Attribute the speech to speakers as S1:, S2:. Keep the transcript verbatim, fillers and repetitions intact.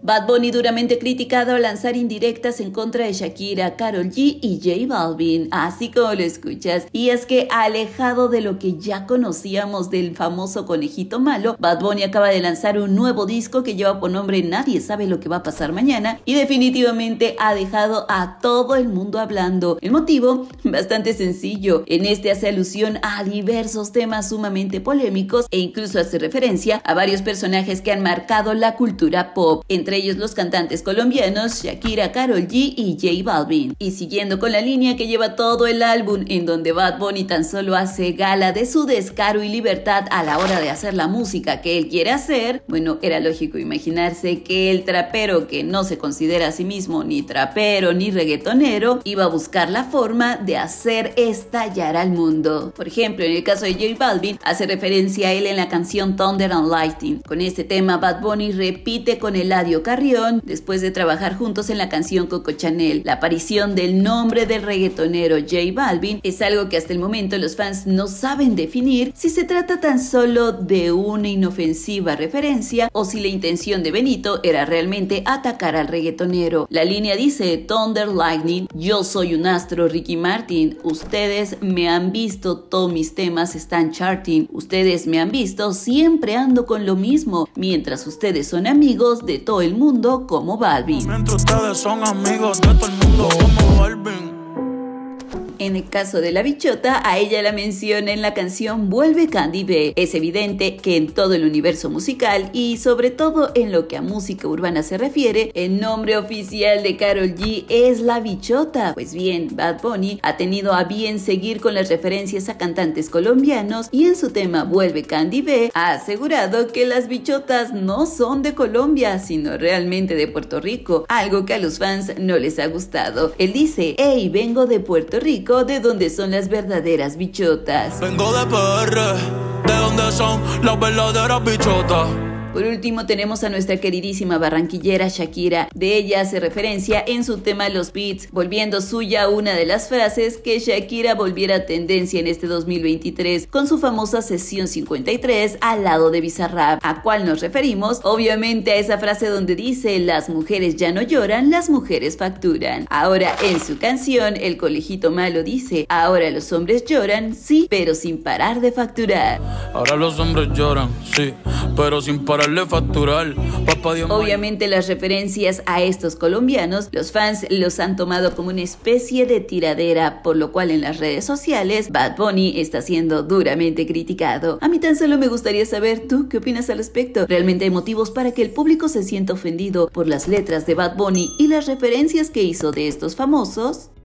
S1: Bad Bunny duramente criticado al lanzar indirectas en contra de Shakira, Karol G y J Balvin, así como lo escuchas. Y es que alejado de lo que ya conocíamos del famoso conejito malo, Bad Bunny acaba de lanzar un nuevo disco que lleva por nombre Nadie sabe lo que va a pasar mañana y definitivamente ha dejado a todo el mundo hablando. El motivo, bastante sencillo. En este hace alusión a diversos temas sumamente polémicos e incluso hace referencia a varios personajes que han marcado la cultura pop, entre ellos los cantantes colombianos Shakira, Karol G y J Balvin. Y siguiendo con la línea que lleva todo el álbum, en donde Bad Bunny tan solo hace gala de su descaro y libertad a la hora de hacer la música que él quiere hacer, bueno, era lógico imaginarse que el trapero, que no se considera a sí mismo ni trapero ni reggaetonero, iba a buscar la forma de hacer estallar al mundo. Por ejemplo, en el caso de J Balvin, hace referencia a él en la canción Thunder and Lightning. Con este tema, Bad Bunny repite con Eladio Carrión, después de trabajar juntos en la canción Coco Chanel. La aparición del nombre del reggaetonero J Balvin es algo que hasta el momento los fans no saben definir si se trata tan solo de una inofensiva referencia o si la intención de Benito era realmente atacar al reggaetonero. La línea dice: Thunder Lightning, yo soy un astro Ricky Martin, ustedes me han visto, todos mis temas están charting, ustedes me han visto, siempre ando con lo mismo, mientras ustedes son amigos de todo el mundo como Balvin.
S2: Mientras ustedes son amigos de todo el mundo como Balvin.
S1: En el caso de la bichota, a ella la menciona en la canción Vuelve Candy B. Es evidente que en todo el universo musical y sobre todo en lo que a música urbana se refiere, el nombre oficial de Karol G es la bichota. Pues bien, Bad Bunny ha tenido a bien seguir con las referencias a cantantes colombianos y en su tema Vuelve Candy B ha asegurado que las bichotas no son de Colombia, sino realmente de Puerto Rico, algo que a los fans no les ha gustado. Él dice: hey, vengo de Puerto Rico, de donde son las verdaderas bichotas.
S2: Vengo de P R, de donde son las verdaderas bichotas.
S1: Por último tenemos a nuestra queridísima barranquillera Shakira. De ella hace referencia en su tema Los Beats, volviendo suya una de las frases que Shakira volviera a tendencia en este dos mil veintitrés con su famosa sesión cincuenta y tres al lado de Bizarrap. ¿A cuál nos referimos? Obviamente a esa frase donde dice: las mujeres ya no lloran, las mujeres facturan. Ahora en su canción El Conejito Malo dice: ahora los hombres lloran, sí, pero sin parar de facturar.
S2: Ahora los hombres lloran, sí, pero sin parar de facturar. Papá Dios.
S1: Obviamente las referencias a estos colombianos, los fans los han tomado como una especie de tiradera, por lo cual en las redes sociales Bad Bunny está siendo duramente criticado. A mí tan solo me gustaría saber, ¿tú qué opinas al respecto? ¿Realmente hay motivos para que el público se sienta ofendido por las letras de Bad Bunny y las referencias que hizo de estos famosos?